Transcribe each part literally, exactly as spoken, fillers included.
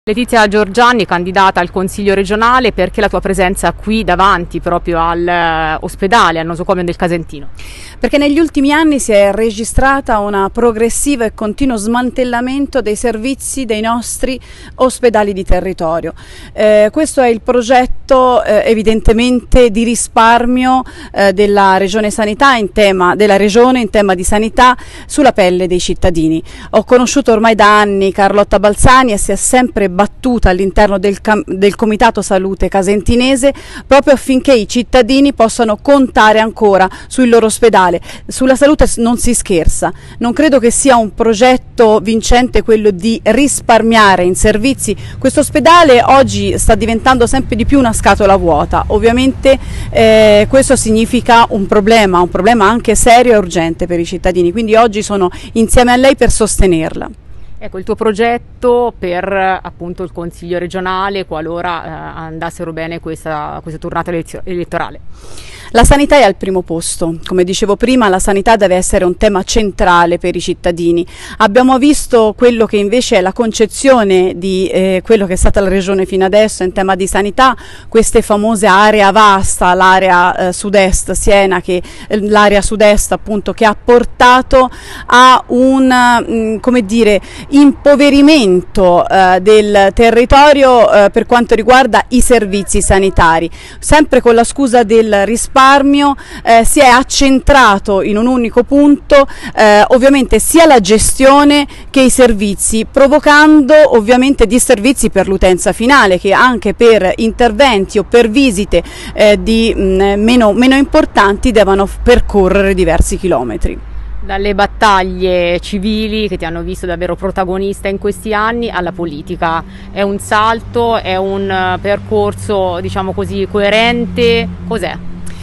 Letizia Giorgiani, candidata al Consiglio regionale, perché la tua presenza qui davanti proprio all'ospedale, al nosocomio del Casentino? Perché negli ultimi anni si è registrata una progressiva e continuo smantellamento dei servizi dei nostri ospedali di territorio. Eh, questo è il progetto eh, evidentemente di risparmio eh, della Regione Sanità in tema, della Regione in tema di sanità sulla pelle dei cittadini. Ho conosciuto ormai da anni Carlotta Balzani e si è sempre battuta all'interno del, del Comitato Salute Casentinese proprio affinché i cittadini possano contare ancora sul loro ospedale. Sulla salute non si scherza, non credo che sia un progetto vincente quello di risparmiare in servizi. Questo ospedale oggi sta diventando sempre di più una scatola vuota, ovviamente eh, questo significa un problema, un problema anche serio e urgente per i cittadini, quindi oggi sono insieme a lei per sostenerla. Ecco, il tuo progetto per appunto il Consiglio regionale qualora eh, andassero bene questa, questa tornata elettorale. La sanità è al primo posto, come dicevo prima la sanità deve essere un tema centrale per i cittadini. Abbiamo visto quello che invece è la concezione di eh, quello che è stata la regione fino adesso in tema di sanità, queste famose area vasta, l'area eh, sud-est, Siena, che eh, l'area sud-est appunto che ha portato a un mh, come dire, impoverimento eh, del territorio eh, per quanto riguarda i servizi sanitari, sempre con la scusa del risparmio. Eh, si è accentrato in un unico punto eh, ovviamente sia la gestione che i servizi, provocando ovviamente disservizi per l'utenza finale che anche per interventi o per visite eh, di, mh, meno, meno importanti devono percorrere diversi chilometri. Dalle battaglie civili che ti hanno visto davvero protagonista in questi anni alla politica, è un salto, è un percorso diciamo così coerente, cos'è?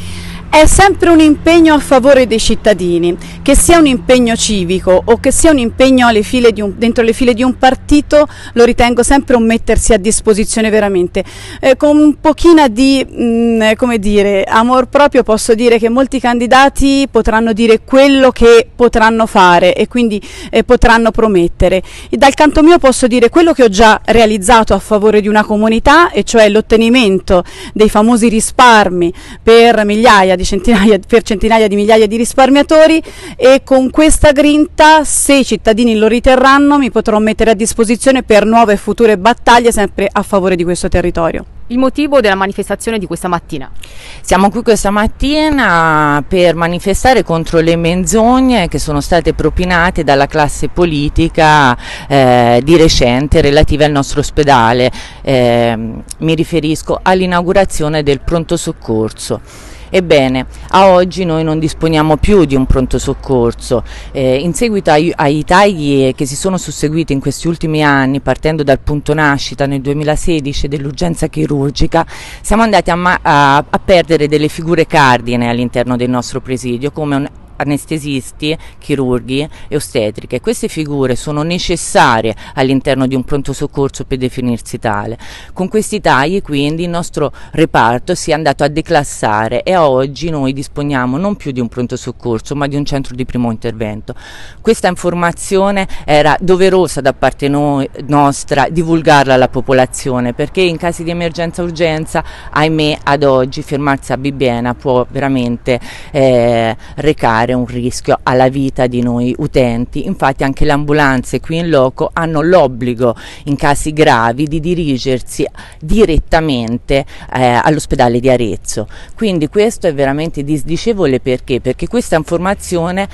È sempre un impegno a favore dei cittadini, che sia un impegno civico o che sia un impegno alle file di un, dentro le file di un partito, lo ritengo sempre un mettersi a disposizione veramente. Eh, con un pochino di, mh, come dire, amor proprio posso dire che molti candidati potranno dire quello che potranno fare e quindi eh, potranno promettere. E dal canto mio posso dire quello che ho già realizzato a favore di una comunità, e cioè l'ottenimento dei famosi risparmi per migliaia di centinaia, per centinaia di migliaia di risparmiatori, e con questa grinta, se i cittadini lo riterranno, mi potrò mettere a disposizione per nuove e future battaglie sempre a favore di questo territorio. Il motivo della manifestazione di questa mattina? Siamo qui questa mattina per manifestare contro le menzogne che sono state propinate dalla classe politica eh, di recente relative al nostro ospedale. Eh, mi riferisco all'inaugurazione del pronto soccorso. Ebbene, a oggi noi non disponiamo più di un pronto soccorso. Eh, in seguito ai, ai tagli che si sono susseguiti in questi ultimi anni, partendo dal punto nascita nel duemilasedici dell'urgenza chirurgica, siamo andati a, a, a perdere delle figure cardine all'interno del nostro presidio, come un anestesisti, chirurghi e ostetriche. Queste figure sono necessarie all'interno di un pronto soccorso per definirsi tale. Con questi tagli quindi il nostro reparto si è andato a declassare e a oggi noi disponiamo non più di un pronto soccorso ma di un centro di primo intervento. Questa informazione era doverosa da parte noi, nostra divulgarla alla popolazione, perché in casi di emergenza urgenza, ahimè, ad oggi fermarsi a Bibbiena può veramente eh, recare un rischio alla vita di noi utenti. Infatti anche le ambulanze qui in loco hanno l'obbligo in casi gravi di dirigersi direttamente eh, all'ospedale di Arezzo, quindi questo è veramente disdicevole. Perché? Perché questa informazione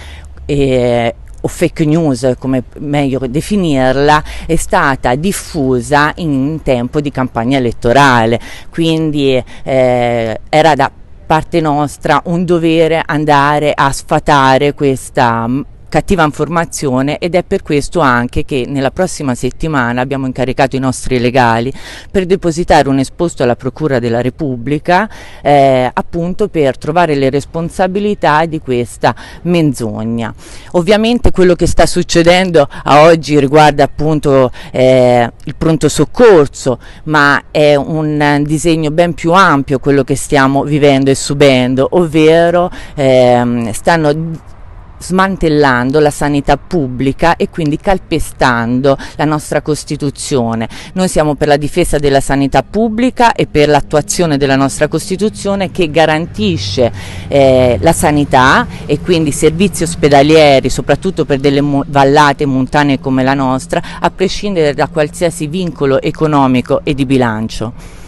eh, o fake news, come meglio definirla, è stata diffusa in tempo di campagna elettorale, quindi eh, era da parte nostra un dovere andare a sfatare questa cattiva informazione, ed è per questo anche che nella prossima settimana abbiamo incaricato i nostri legali per depositare un esposto alla Procura della Repubblica eh, appunto per trovare le responsabilità di questa menzogna. Ovviamente quello che sta succedendo a oggi riguarda appunto eh, il pronto soccorso, ma è un disegno ben più ampio quello che stiamo vivendo e subendo, ovvero eh, stanno smantellando la sanità pubblica e quindi calpestando la nostra Costituzione. Noi siamo per la difesa della sanità pubblica e per l'attuazione della nostra Costituzione, che garantisce eh, la sanità e quindi servizi ospedalieri, soprattutto per delle vallate montanee come la nostra, a prescindere da qualsiasi vincolo economico e di bilancio.